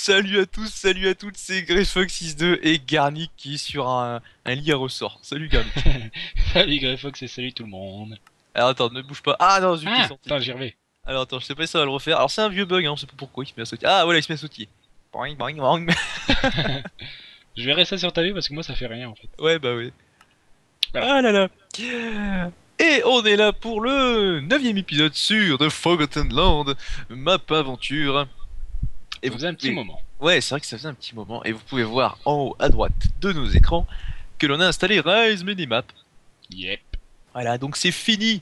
Salut à tous, salut à toutes, c'est GreyFox62 et Garnic qui est sur un lit à ressort. Salut Garnic. Salut Greyfox et salut tout le monde. Alors attends, ne bouge pas. Ah non, zut, t'es Ah, sorti. attends, j'y reviens. Alors attends, je sais pas si ça va le refaire. Alors c'est un vieux bug, hein, je sais pas pourquoi il se met à sautiller. Ah voilà, il se met à sautiller. Boing, boing, boing. Je verrai ça sur ta vue parce que moi ça fait rien en fait. Ouais, bah oui. Voilà. Ah là là. Et on est là pour le 9ème épisode sur The Forgotten Land, map aventure. Et Ça vous faisait un petit pouvez... moment. Ouais, c'est vrai que ça faisait un petit moment. Et vous pouvez voir en haut à droite de nos écrans que l'on a installé Rise Minimap. Yep. Voilà, donc c'est fini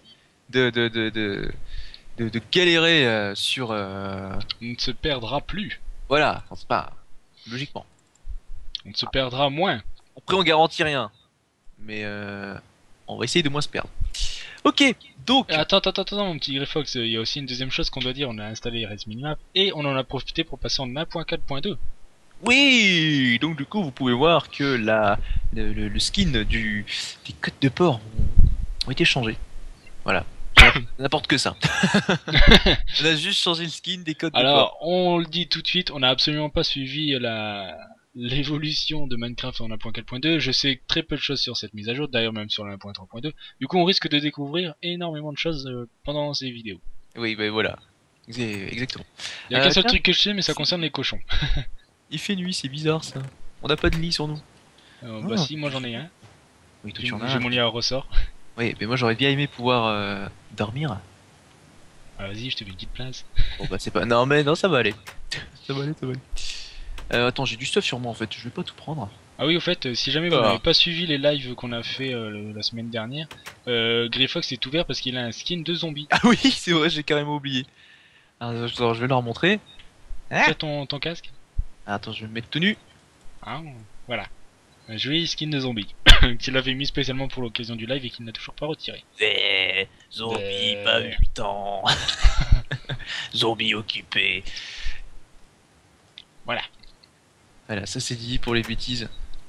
de galérer sur... On ne se perdra plus. Voilà, enfin, c'est pas... Logiquement. On ne se perdra moins. Après, on garantit rien. Mais on va essayer de moins se perdre. Ok, donc... Attends, mon petit Greyfox, il y a aussi une deuxième chose qu'on doit dire. On a installé Res Minimap et on en a profité pour passer en 1.4.2. Oui, donc du coup, vous pouvez voir que le skin des codes de port ont été changés. Voilà. N'importe que ça. On a juste changé le skin des codes de port. Alors, on le dit tout de suite, on n'a absolument pas suivi l'évolution de Minecraft en 1.4.2. Je sais très peu de choses sur cette mise à jour, d'ailleurs même sur le 1.3.2. Du coup, on risque de découvrir énormément de choses pendant ces vidéos. Oui, ben voilà. Exactement. Il y a qu'un seul Tiens, truc que je sais, mais ça concerne les cochons. il fait nuit, c'est bizarre ça. On n'a pas de lit sur nous. Bah Ah. si, moi j'en ai un. Oui, toi J'ai tu en as j'ai un. mon lit à ressort. Oui, mais moi j'aurais bien aimé pouvoir dormir. Ah, vas-y, je te fais une petite place. Bon bah c'est pas... Non mais non, ça va aller. Ça va aller, ça va aller. Attends, j'ai du stuff sur moi en fait, je vais pas tout prendre. Ah oui, au fait, si jamais vous Ah, n'avez pas suivi les lives qu'on a fait la semaine dernière, Greyfox est ouvert parce qu'il a un skin de zombie. ah oui, c'est vrai, j'ai carrément oublié. Alors, je vais leur montrer. Ah, Tire ton casque. attends, je vais me mettre tout nu. Ah, voilà. Un joli skin de zombie. Qu'il avait mis spécialement pour l'occasion du live et qu'il n'a toujours pas retiré. Zombie, pas Euh, eu le temps. Zombie occupé. Voilà. Voilà, ça c'est dit pour les bêtises.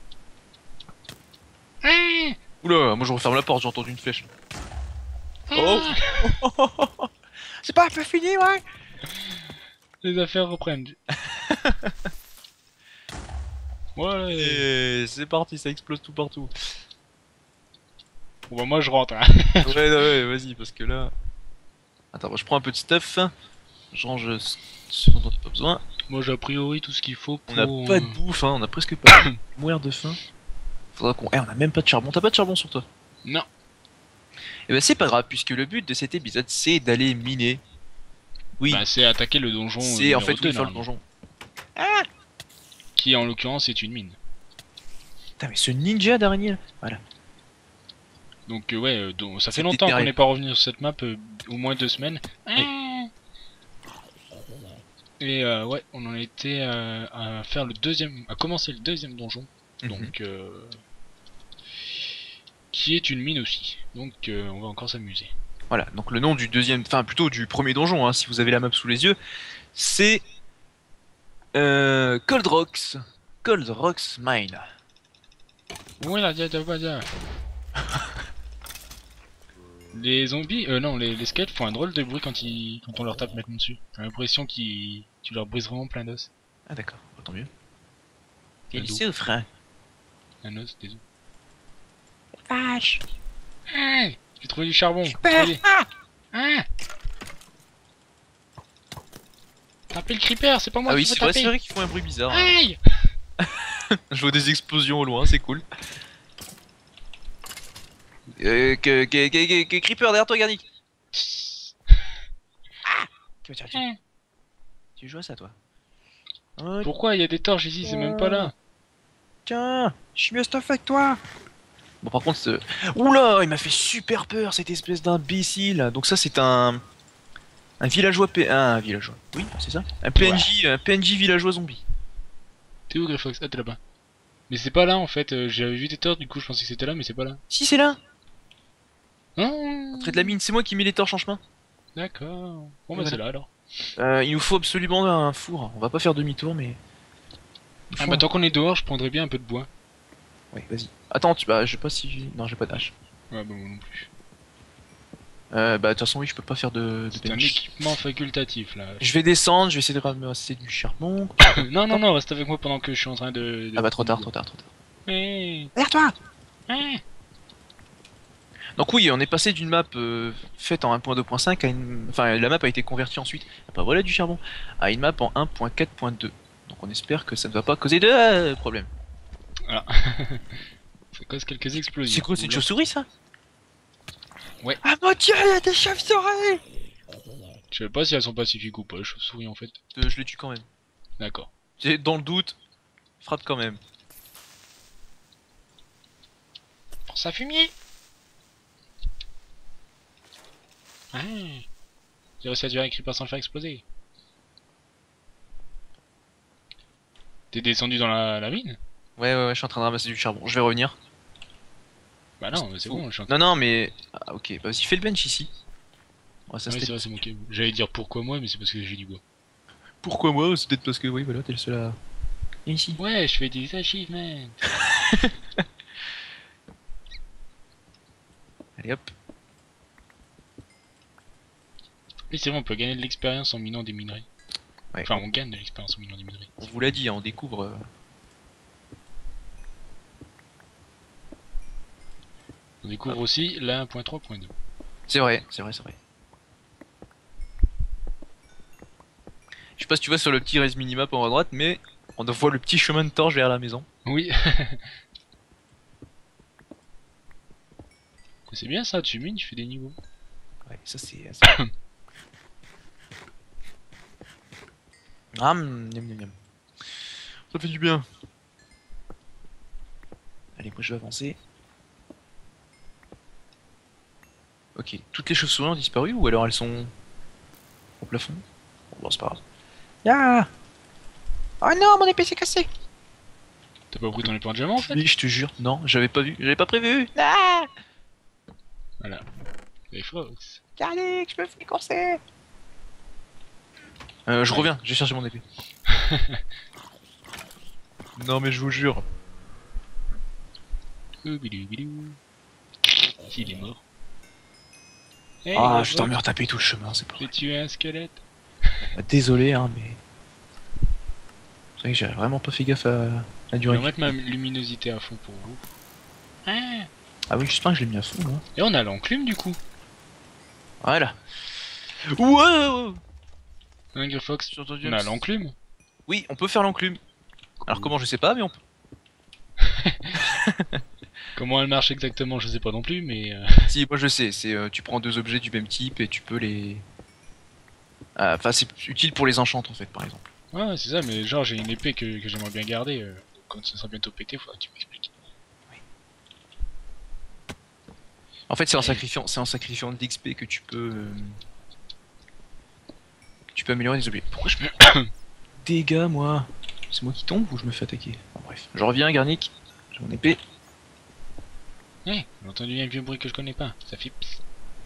Ah, Oula, moi je referme la porte, j'ai entendu une flèche. Oh, ah. c'est pas un peu fini, ouais. Les affaires reprennent. Ouais. Et c'est parti, ça explose tout partout. Bon bah moi je rentre. Hein. Ouais, non, ouais, vas-y, parce que là... Attends, je prends un peu de stuff. Je range ce dont on n'a pas besoin. Moi j'ai a priori tout ce qu'il faut On n'a pour... pas de bouffe, hein, on a presque pas de mourir de faim. Faudra qu'on... Eh, on a même pas de charbon. T'as pas de charbon sur toi? Non. Eh ben c'est pas grave, puisque le but de cet épisode, c'est d'aller miner. Oui, Bah c'est attaquer le donjon c'est en numéro fait 2 oui, faire le normalement. donjon. Qui en l'occurrence est une mine. Putain, mais ce ninja d'araignée, là. Voilà. Donc ouais, ça fait C'est longtemps qu'on déterré. n'est pas revenu sur cette map, au moins 2 semaines. Oui. Et ouais, on en était à faire le deuxième, à commencer le deuxième donjon. Mhm. Donc qui est une mine aussi. Donc on va encore s'amuser. Voilà, donc le nom du deuxième, enfin plutôt du premier donjon, hein, si vous avez la map sous les yeux, c'est Cold Rocks. Cold Rocks Mine. Ouais là, dia. Les zombies, non, les squelettes font un drôle de bruit quand on leur tape maintenant dessus. J'ai l'impression tu leur brises vraiment plein d'os. Ah d'accord, bah, tant mieux. Un Il dos. souffre, hein. Un os, des os. Vache. Ah, j'ai trouvé du charbon. Super. Allez. Ah, tapez le creeper, c'est pas moi Ah oui, qui veux c'est taper. vrai qu'ils font un bruit bizarre. Aïe. Je vois des explosions au loin, c'est cool. Creeper derrière toi, Garnic. Tu joues à ça, toi? Ok. Pourquoi il y a des torches ici, c'est même pas là. Tiens, je suis mieux stuff avec toi. Bon, par contre, oula, il m'a fait super peur cette espèce d'imbécile. Donc ça, c'est un villageois un villageois. Oui, c'est ça. Un PNJ villageois zombie. T'es où Greyfox? Ah t'es là-bas. Mais c'est pas là en fait, j'avais vu des torches du coup je pensais que c'était là mais c'est pas là. Si, c'est là. Ah, Près de la mine, c'est moi qui mets les torches en chemin. d'accord. Bon bah Voilà. c'est là alors. Il nous faut absolument un four. On va pas faire demi-tour, mais. Il Ah faut bah tant qu'on est dehors, je prendrais bien un peu de bois. Ouais, vas-y. Attends, bah, je sais pas si non, j'ai pas d'âge. Ouais bah moi non plus. Bah de toute façon oui, je peux pas faire de C'est un bench. équipement facultatif là. Je vais descendre, je vais essayer de ramasser du charbon. Non, non, non, reste avec moi pendant que je suis en train de. Ah bah trop tard, trop tard, trop tard. Ouais. Derrière toi. Ouais. Donc oui, on est passé d'une map faite en 1.2.5 à une... Enfin, la map a été convertie ensuite, ah bah voilà du charbon, à une map en 1.4.2. Donc on espère que ça ne va pas causer de problème. Voilà. Ça cause quelques explosions. C'est quoi, c'est une Oula. chauve-souris ça? Ouais. Ah mon dieu, il y a des chauves-souris! Je sais pas si elles sont pacifiques ou pas, les chauves-souris en fait. Je les tue quand même. D'accord. C'est dans le doute, frappe quand même. Pense à fumier. Ouais. J'ai réussi à tuer un creeper sans le faire exploser. T'es descendu dans la mine? Ouais, je suis en train de ramasser du charbon, je vais revenir. Bah non, mais c'est bon, je suis en Non, non, mais... Ah ok, bah, vas-y, fais le bench ici. Ouais, ça Ah oui, c'était... c'est vrai, c'est mon câble. J'allais dire pourquoi moi, mais c'est parce que j'ai du bois. Pourquoi moi? C'est peut-être parce que, oui, voilà, t'es le seul à... Viens ici. Ouais, je fais des achievements. Allez hop. Oui, c'est vrai, on peut gagner de l'expérience en minant des minerais. Ouais, Enfin, on gagne de l'expérience en minant des minerais. on vous l'a dit, hein, on découvre... On découvre aussi la 1.3.2. C'est vrai, c'est vrai, c'est vrai. Je sais pas si tu vois sur le petit res minimap en haut à droite, mais on voit le petit chemin de torche vers la maison. Oui. C'est bien ça, tu mines, tu fais des niveaux. Ouais, ça c'est... Miam, miam, miam. Ça fait du bien. Allez, moi je vais avancer. Ok, toutes les chauves-souris ont disparu ou alors elles sont au plafond? Bon, c'est pas grave. Ah! Oh non, mon épée s'est cassée! T'as pas pris ton épée en diamant en fait? Oui, je te jure, non, j'avais pas vu, j'avais pas prévu! Ah! Voilà. Et Fox. Carlick, je me fais courser! Je reviens, j'ai cherché mon épée. Non mais je vous jure. Bidou bidou. Il est mort. Hey, Ah, gros je Fox, t'en me retaper tout le chemin, c'est pas j'ai vrai. tué un squelette. Désolé, hein, mais... C'est vrai que j'avais vraiment pas fait gaffe à la Je durée. vais mettre ma luminosité à fond pour vous. Ah. Ah oui, j'espère que je l'ai mis à fond, moi. Et on a l'enclume du coup. Voilà. Wow! Hein, Grey Fox? J'ai entendu On a l'enclume. Oui, on peut faire l'enclume. Alors comment, je sais pas, mais on peut. Comment elle marche exactement, je sais pas non plus, mais... Si, moi je sais, c'est tu prends deux objets du même type et tu peux les... Enfin, c'est utile pour les enchantes en fait, par exemple. Ouais, c'est ça, mais genre j'ai une épée que j'aimerais bien garder. Quand ça sera bientôt pété, faudra que tu m'expliques. En fait, c'est en sacrifiant de l'XP que tu peux améliorer des objets. Pourquoi je me... Dégâts, moi? C'est moi qui tombe ou je me fais attaquer? Bon, bref, je reviens, Garnic. J'ai mon épée. J'ai entendu un vieux bruit que je connais pas. Ça fait pss.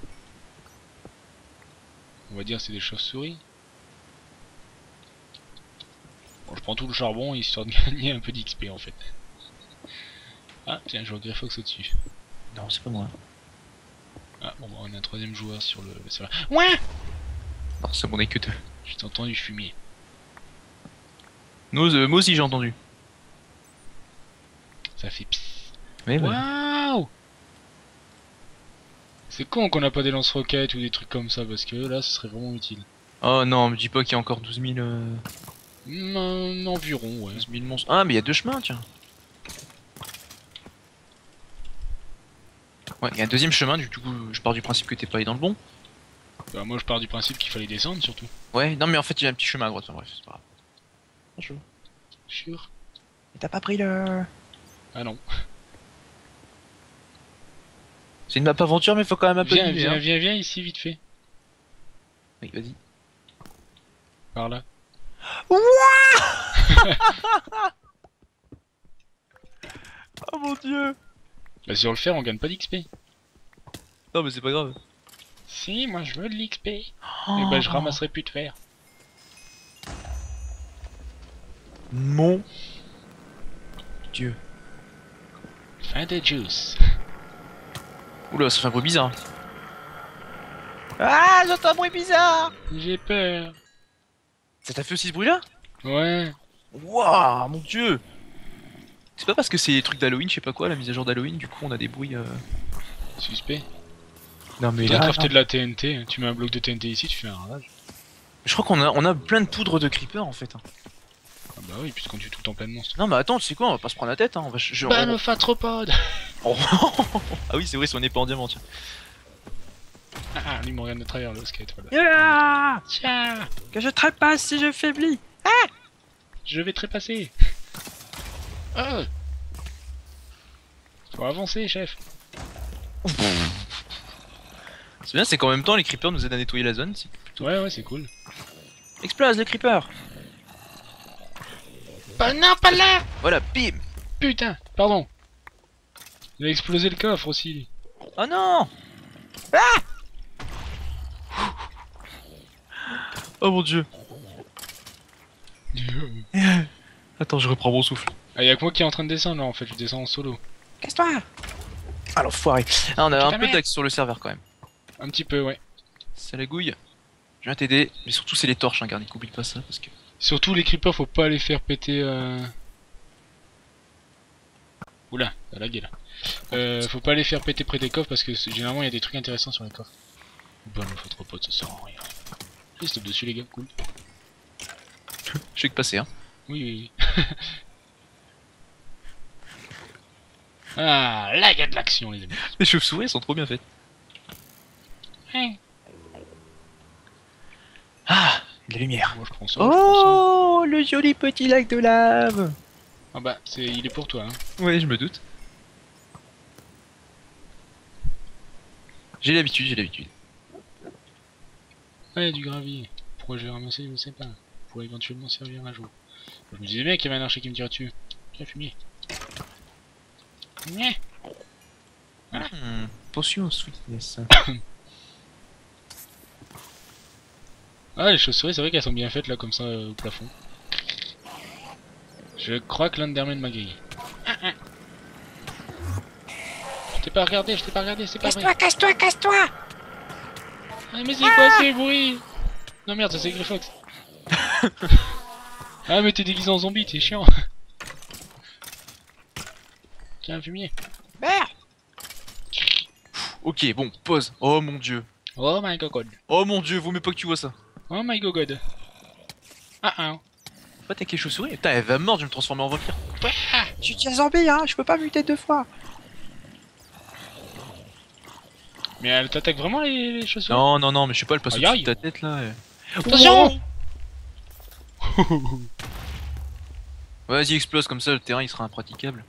On va dire c'est des chauves-souris. Bon, je prends tout le charbon histoire de gagner un peu d'XP en fait. Ah, tiens, je vois Grey Fox au-dessus. Non, c'est pas moi. Ah, bon, bah, on a un troisième joueur sur le... Ouais. Non, c'est mon que deux. J'ai entendu fumier. Moi aussi j'ai entendu. Ça fait pss. Mais voilà. Waouh! C'est con qu'on n'a pas des lance-roquettes ou des trucs comme ça parce que là ce serait vraiment utile. Oh non, me dis pas qu'il y a encore 12 000... Environ, ouais. 12 000 monstres. Ah, mais il y a deux chemins, tiens. Ouais, il y a un deuxième chemin, du coup, je pars du principe que t'es pas allé dans le bon. Bah, moi je pars du principe qu'il fallait descendre surtout. Ouais, non, mais en fait, il y a un petit chemin à droite, enfin bref, c'est pas grave. Bonjour. Sûr? Mais t'as pas pris le... Ah non. C'est une map aventure, mais faut quand même un peu Viens, mimer, viens, hein. viens ici vite fait. Oui, vas-y. Par là. Oh mon dieu. Bah sur le fer on gagne pas d'XP. Non, mais c'est pas grave. Si, moi je veux de l'XP. Et Oh, bah je ramasserai plus de fer. mon dieu. Fin de juice. Oula, ça fait un bruit bizarre. Ah, j'entends un bruit bizarre. J'ai peur. Ça t'a fait aussi ce bruit-là? Ouais. Waouh, mon dieu. C'est pas parce que c'est les trucs d'Halloween, je sais pas quoi, la mise à jour d'Halloween, du coup on a des bruits. Suspect. Non mais Faudrait là, crafter de la TNT. Tu mets un bloc de TNT ici, tu fais un ravage. je crois qu'on a plein de poudre de creeper en fait, hein. Ah bah oui, puisqu'on tue tout le temps plein de monstres. Non mais attends, tu sais quoi, on va pas se prendre la tête, hein. On va, Fatropode. Ah oui, c'est vrai, si on est pas en diamant, tiens. Ah, lui, il me regarde de travers le skate, voilà. Yeah, Tiens, que je trépasse si je faiblis. je vais trépasser. Oh. Faut avancer, chef. C'est bien, c'est qu'en même temps les creepers nous aident à nettoyer la zone. Ouais, ouais, c'est cool. Explose les creepers. Bah non, pas là. Voilà, bim. Putain, pardon. Il a explosé le coffre aussi. Oh non. Oh mon dieu. Attends, je reprends mon souffle. Ah, y'a que moi qui est en train de descendre là en fait, je descends en solo. Casse-toi. Ah l'enfoiré. Ah, on a Putain, un peu merde. d'axe sur le serveur quand même. Un petit peu, ouais. C'est la gouille. Je viens t'aider, mais surtout c'est les torches, hein, Garnic, oublie pas ça parce que. Surtout les creepers, faut pas les faire péter. Oula, ça lagué là. Faut pas les faire péter près des coffres parce que généralement il y a des trucs intéressants sur les coffres. Bon, il faut trop pote, ça sert à rien. Je stop dessus les gars, cool. Je fais que passer, hein. Oui, oui, oui. Ah, là il y a de l'action les amis. Les chauves-souris sont trop bien faites. Hein. Ah, de la lumière. Moi je prends ça, je prends ça. Oh, le joli petit lac de lave. Ah bah, il est pour toi hein. Ouais, je me doute. J'ai l'habitude, j'ai l'habitude. Ouais, du gravier. Pourquoi je l'ai ramassé, je sais pas. Pour éventuellement servir un jour. Je me disais bien qu'il y avait un archer qui me tirait dessus. Tiens, fumier. Nyeh. Voilà. Potion sweetness. Ah, les chauves-souris, c'est vrai qu'elles sont bien faites là, comme ça, au plafond. Je crois que l'Underman m'a grillé. Je t'ai pas regardé, c'est pas vrai. Casse-toi, casse-toi! Ah, mais c'est quoi ces bruits? Non merde, ça c'est Greyfox. Ah, mais t'es déguisé en zombie, t'es chiant. Tiens, un fumier. Merde! Ok, bon, pause. Oh mon dieu. Oh my god. Oh mon dieu, vaut mieux pas que tu vois ça. Oh my god. Ah ah. Pas t'as quelque chauve-souris. Putain, elle va mordre, je vais me transformer en vampire. Je suis un zombie, hein, je peux pas muter 2 fois. Mais elle t'attaque vraiment les chauves-souris? Non, non, non, mais je sais pas, elle passe Aïe, au-dessus aïe. de ta tête là. Attention. Vas-y, explose, comme ça le terrain il sera impraticable.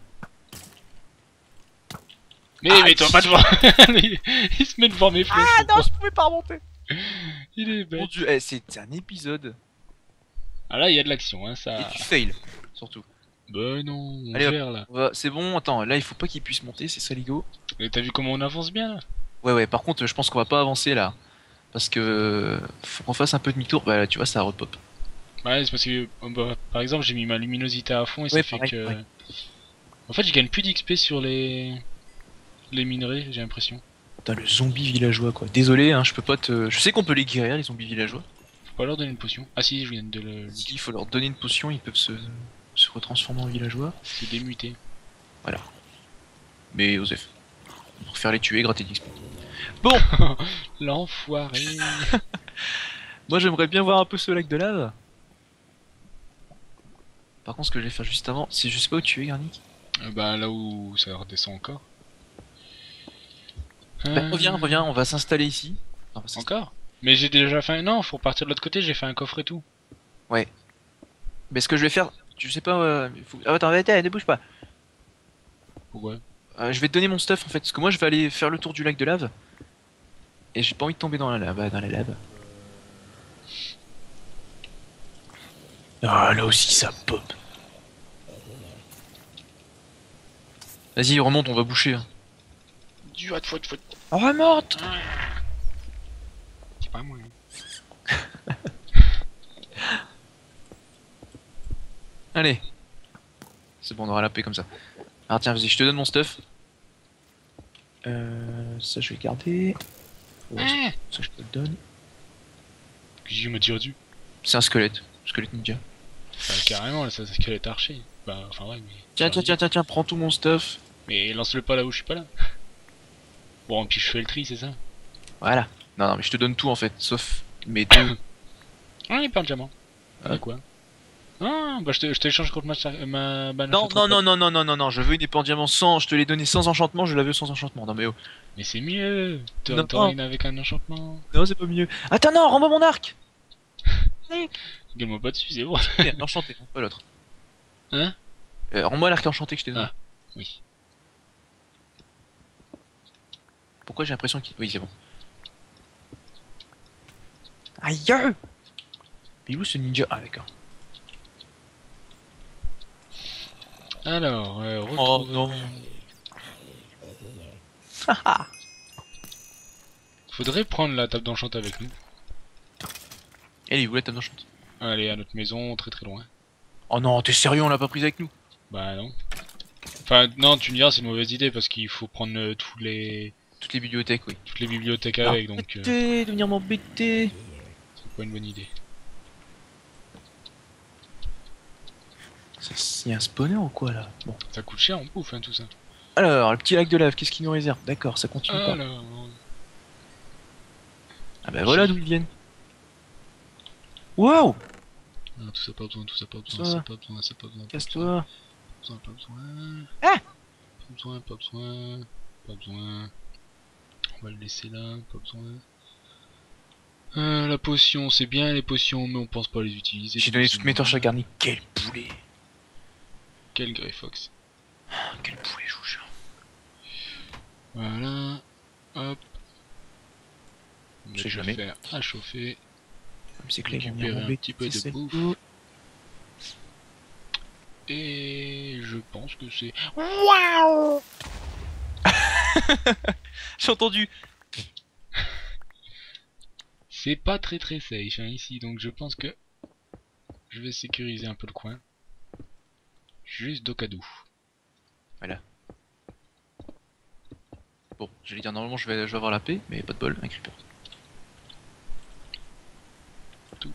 Mais mets-toi pas devant. Il se met devant mes flèches. Ah non, je pouvais pas remonter. Il est Mon bête. dieu, c'est un épisode. Ah là, il y a de l'action, hein, ça. Et tu fails, surtout. Bah non, on Allez, hop. gère là. C'est bon, attends, là il faut pas qu'il puisse monter, c'est ça l'ego. Et t'as vu comment on avance bien là? Ouais, ouais, par contre, je pense qu'on va pas avancer là. Parce que faut qu'on fasse un peu demi-tour. Bah là, tu vois, ça repop. Ouais, c'est parce que, bah, par exemple, j'ai mis ma luminosité à fond et Ouais, ça fait pareil, que. pareil. En fait, je gagne plus d'XP sur les minerais, j'ai l'impression. Putain, le zombie villageois quoi. Désolé, hein, je peux pas te. Je sais qu'on peut les guérir, les zombies villageois. Faut pas leur donner une potion. Ah si, je viens de le. S'il faut leur donner une potion, ils peuvent se retransformer en villageois. C'est démuté. Mais Osef, on préfère les tuer, gratter d'XP. Bon, L'enfoiré. moi j'aimerais bien voir un peu ce lac de lave. Par contre, ce que je vais faire juste avant, c'est je sais pas où tu es, Garnic. Bah là où ça redescend encore. Bah, reviens, on va s'installer ici. Non, on va s'installer. Encore? Mais j'ai déjà fait. Non, faut repartir de l'autre côté, j'ai fait un coffre et tout. Ouais. Mais ce que je vais faire, tu sais pas. Ah, attends, ne bouge pas. Pourquoi? Je vais te donner mon stuff en fait, parce que moi je vais aller faire le tour du lac de lave. Et j'ai pas envie de tomber dans la lave. Dans la lave. Ah, là aussi ça pop. Vas-y, remonte, on va boucher. Hein. Du hot foot. On remonte. C'est pas moi. Allez. C'est bon, on aura la paix comme ça. Alors tiens, vas-y, je te donne mon stuff. Ça je vais garder. Ouais, ça je te le donne. Qui me tire dessus? C'est un squelette. Squelette ninja. Bah, carrément, là, ça c'est qu'elle est archer. Bah, enfin, ouais, mais. Tiens, prends tout mon stuff. Mais lance-le pas là où je suis pas là. Bon, puis je fais le tri, c'est ça? Voilà. Non, mais je te donne tout en fait, sauf mes deux. Ah, il perd le diamant. Ah. Quoi? Ah, bah je t'échange contre ma banane. Non, je veux une épée en diamant sans. Je te l'ai donné sans enchantement, je la veux sans enchantement. Non, mais oh. Mais c'est mieux. Non, T'auras une avec un enchantement. Non, c'est pas mieux. Attends, non, rends-moi mon arc. Gueule-moi pas dessus, c'est bon. Enchanté, non, pas l'autre. Hein? Rends-moi l'arc enchanté que je t'ai donné. Ah. Oui. Pourquoi j'ai l'impression qu'il. Oui, c'est bon. Aïe. Mais où ce ninja? Ah, d'accord. Alors, Oh non. Faudrait prendre la table d'enchant avec nous. Elle est où la table d'enchant? Aller à notre maison, très très loin. Oh non, t'es sérieux, on l'a pas prise avec nous? Bah non. Enfin, non, tu me diras, c'est une mauvaise idée parce qu'il faut prendre Toutes les bibliothèques, oui. toutes les bibliothèques avec, donc Arrêtez de venir m'embêter. c'est pas une bonne idée. Il y a un spawner ou quoi là? Bon. Ça coûte cher en bouffe, hein, tout ça. Alors, le petit lac de lave, qu'est-ce qu'il nous réserve? D'accord, ça continue pas. Alors, Ah bah voilà d'où ils viennent. Waouh! ah, tout ça pas besoin, tout ça pas besoin, Ça. ça pas besoin, ça pas besoin. Casse-toi. Pas besoin. Ah. Pas besoin, pas besoin. Pas besoin. On va le laisser là, pas besoin. La potion, c'est bien les potions, mais on pense pas les utiliser. J'ai donné toutes mes torches à garni. Quel poulet! Quel Grey Fox. Ah, quel poulet, je vous jure. Voilà. Hop. On Je sais va jamais. faire à chauffer. C'est que là, ils vont Récupérer venir un petit peu m'embêter, de bouffe. celle-là. Et je pense que c'est... Waouh. J'ai entendu. C'est pas très safe hein, ici, donc je pense que je vais sécuriser un peu le coin. Juste d'au cas où. Bon, j'allais dire normalement je vais avoir la paix, mais pas de bol, un creeper. Tout.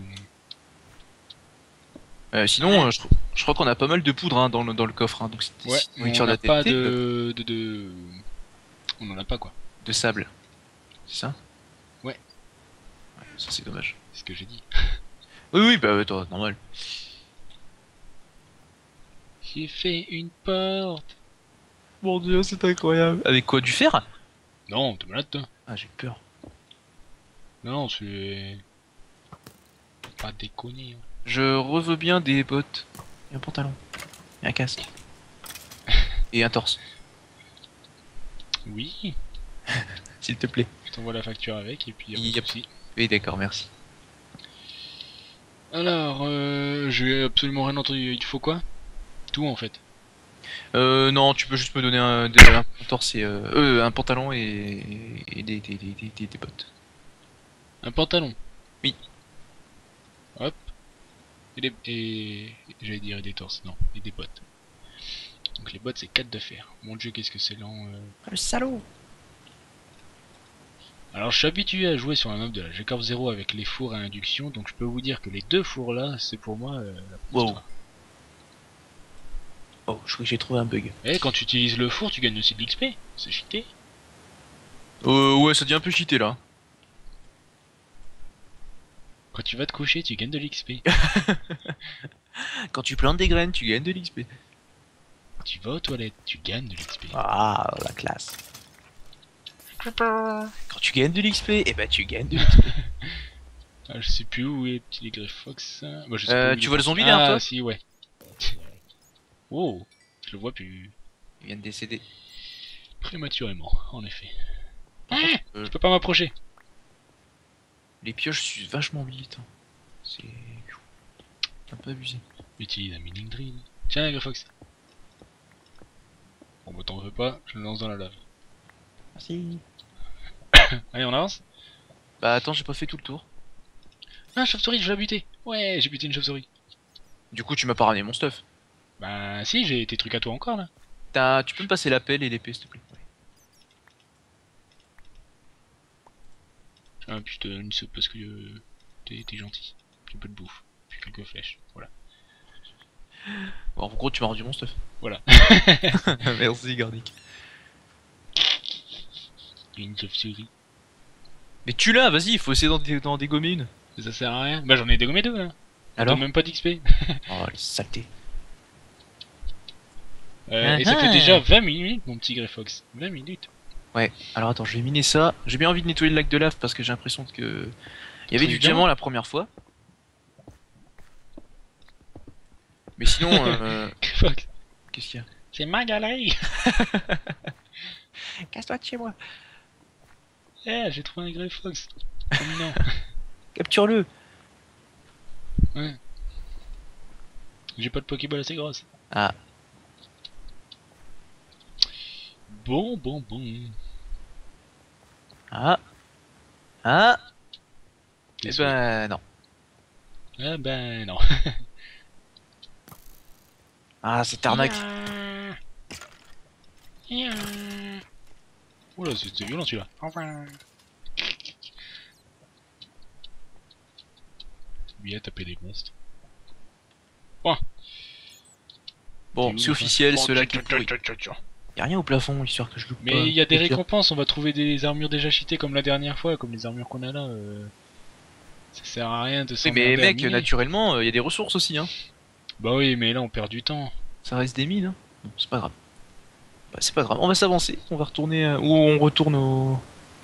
Sinon, je crois qu'on a pas mal de poudre hein, dans le coffre, hein, donc Ouais, si on faire n'a pas TNT, de... On en a pas quoi. de sable. C'est ça? Ouais. Ça c'est dommage. C'est ce que j'ai dit. Oui, bah toi, normal. J'ai fait une porte. Mon dieu, c'est incroyable. Avec quoi, du fer? Non, t'es malade toi. Ah, j'ai peur. Non, c'est... Pas déconner. Hein. Je reveux bien des bottes. Et un pantalon. Et un casque. Et un torse, Oui, s'il te plaît. je t'envoie la facture avec et puis... Yep. Si. Oui, d'accord, merci. Alors, j'ai absolument rien entendu. Il te faut quoi? Tout en fait. Non, tu peux juste me donner un torse et un pantalon et des bottes. Un pantalon. Oui. Hop. Et j'allais dire et des torses, non, et des bottes. Donc les bottes c'est 4 de fer. Mon dieu, qu'est-ce que c'est lent. Le salaud. Alors je suis habitué à jouer sur un map de la G-Corp 0 avec les fours à induction, donc je peux vous dire que les deux fours là, c'est pour moi la Wow. histoire. Oh, je crois que j'ai trouvé un bug. Et quand tu utilises le four, tu gagnes aussi de l'XP. C'est cheaté. Ouais, ça devient un peu cheaté là. Quand tu vas te coucher, tu gagnes de l'XP. Quand tu plantes des graines, tu gagnes de l'XP. Tu vas aux toilettes, tu gagnes de l'XP. Ah, la classe. Quand tu gagnes de l'XP, eh ben tu gagnes de l'XP. Ah, je sais plus où est petit les Grey Fox. Bah, je sais pas où il Tu est. vois le zombie derrière Ah toi? si, ouais. Oh, je le vois plus Il vient de décéder. prématurément, en effet. Euh, Je peux pas m'approcher. Les pioches suivent vachement vite. Hein. C'est un peu abusé. Utilise un mining drill. Tiens, Grey Fox. Bon, bah t'en veux pas, je le lance dans la lave. Merci. Allez, on avance. Bah attends, j'ai pas fait tout le tour. Ah, chauve-souris, je l'ai buté. Ouais, j'ai buté une chauve-souris. Du coup, tu m'as pas ramené mon stuff. Bah si, j'ai tes trucs à toi encore là. Tu peux me passer la pelle et l'épée, s'il te plaît? Ah, puis je te donne une soupe parce que t'es gentil. Puis un peu de bouffe. Puis quelques flèches. Voilà. Bon, en gros, tu m'as rendu mon stuff. Voilà. Merci, Garnic. Une chauve-souris. Mais tu l'as, vas-y, il faut essayer d'en dégommer une. Ça sert à rien. Bah j'en ai dégommé deux là. Alors Même pas d'XP. Oh, les saletés. Et ça fait déjà 20 minutes mon petit Greyfox. 20 minutes. Ouais, alors attends, je vais miner ça. J'ai bien envie de nettoyer le lac de lave parce que j'ai l'impression que... Il y avait du diamant la première fois. Mais sinon, Greyfox. qu'est-ce qu'il y a? C'est ma galerie. Casse-toi de chez moi. Eh, j'ai trouvé un Greyfox. Non. Capture-le. Ouais. J'ai pas de Pokéball assez grosse. Ah, Bon. ah, ah. Eh Désolé. ben non. Ah ben non. Ah, c'est arnaque. Oula, c'était violent celui-là. Bien taper des monstres. Bon, c'est officiel, ce lac est pourri. Y'a rien au plafond, histoire que je loupe pas. Mais il y a des Au pire. récompenses, on va trouver des armures déjà cheatées comme la dernière fois, comme les armures qu'on a là. Ça sert à rien de Oui, s'emmerder mais à mec, miner. naturellement, il y a des ressources aussi, hein. Bah oui, mais là on perd du temps. Ça reste des mines, hein. Bon, c'est pas grave. Bah, c'est pas grave, on va s'avancer, on va retourner... Ou on retourne au...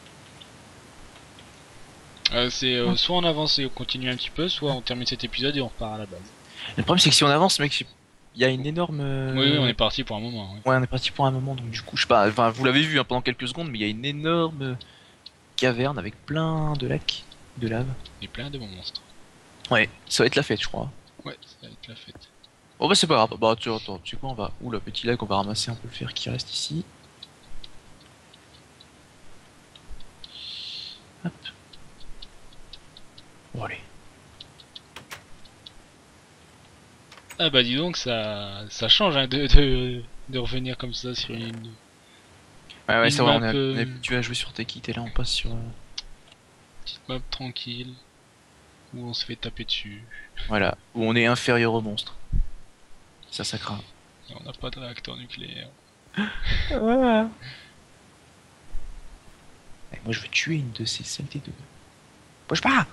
C'est soit on avance et on continue un petit peu, soit on termine cet épisode et on repart à la base. Le problème, c'est que si on avance, mec, il y a une énorme... Oui, on est parti pour un moment. Ouais. Ouais, on est parti pour un moment, donc du coup, je sais pas, enfin, vous l'avez vu hein, pendant quelques secondes, mais il y a une énorme caverne avec plein de lacs, de lave. Et plein de monstres. Ouais, ça va être la fête, je crois. Ouais, ça va être la fête. Bon bah c'est pas grave, bah attends, tu sais quoi, on va... Ouh, la petit lac, on va ramasser un peu le fer qui reste ici. Hop. Bon allez. Ah bah dis donc, ça change hein, de revenir comme ça sur une... Ouais, Une c'est vrai, map, on est habitué à jouer sur Tekit et là on passe sur... petite map tranquille, où on se fait taper dessus. Voilà, où on est inférieur au monstre. Ça craint. Et on n'a pas de réacteur nucléaire. Ouais. Moi je veux tuer une de ces saletés de... Bouge pas!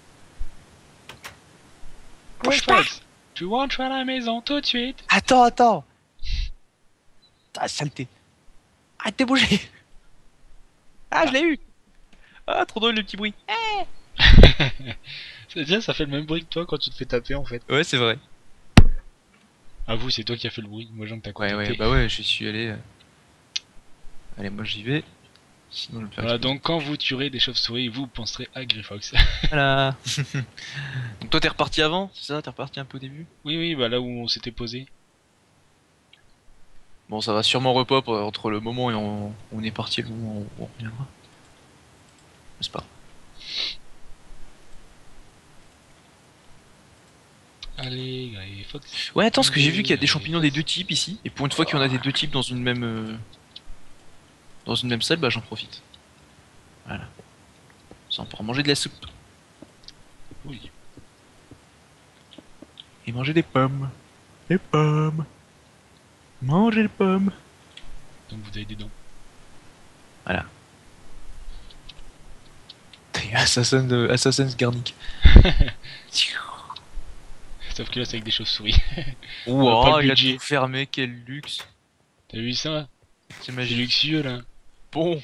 Bouge pas! Fox, tu rentres à la maison tout de suite. Attends! Ah, saleté! Arrête de bouger! Ah, je l'ai eu! Ah, trop drôle le petit bruit! C'est-à-dire, ça fait le même bruit que toi quand tu te fais taper en fait. Ouais, c'est vrai. Avoue, c'est toi qui as fait le bruit. Moi, j'en t'ai contacté. Bah ouais, j'y suis allé. Allez, moi j'y vais. Sinon, je vais me faire Voilà, exploser. donc quand vous tuerez des chauves-souris, vous penserez à Greyfox. Voilà! Donc, toi, t'es reparti avant, c'est ça? T'es reparti un peu au début? Oui, bah là où on s'était posé. Bon, ça va sûrement repop entre le moment où on est parti et le moment où on reviendra. C'est pas grave. Allez, Greyfox. Ouais, attends, parce que j'ai vu qu'il y a des champignons des deux types ici. Et pour une fois qu'il y en a des deux types dans une même salle, bah j'en profite. Voilà. Ça, on pourra manger de la soupe. Oui. Et manger des pommes. Des pommes. Manger des pommes. Donc vous avez des dents. Voilà. T'es Assassin's Garnic. Sauf que là, c'est avec des chauves-souris. Ouah, pas le il a budget. tout fermé, quel luxe. T'as vu ça? C'est C'est magique. luxueux là. Bon.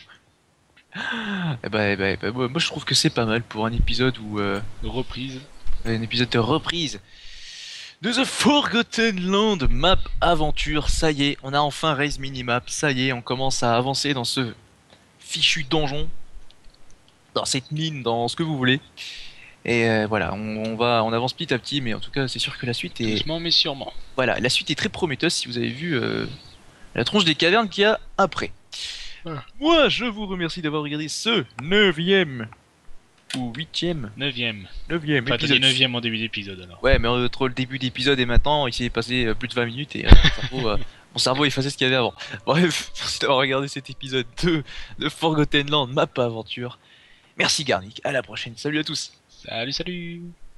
Moi je trouve que c'est pas mal pour un épisode où... Reprise. un épisode de reprise de The Forgotten Land map aventure. Ça y est, on a enfin raise minimap. Ça y est, on commence à avancer dans ce fichu donjon, dans cette mine, dans ce que vous voulez. Et voilà, on avance petit à petit, mais en tout cas, c'est sûr que la suite est, Doucement mais sûrement. voilà, la suite est très prometteuse. Si vous avez vu la tronche des cavernes qu'il y a après. Voilà. Moi, je vous remercie d'avoir regardé ce 9ème ou 8ème, 9ème. 9ème Enfin, t'as épisode. dit 9ème en début d'épisode alors. Ouais, mais entre le début d'épisode et maintenant, il s'est passé plus de 20 minutes et mon cerveau effaçait ce qu'il y avait avant. Bref, merci d'avoir regardé cet épisode 2 de Forgotten Land, map aventure. Merci Garnic, à la prochaine, salut à tous. Salut, salut.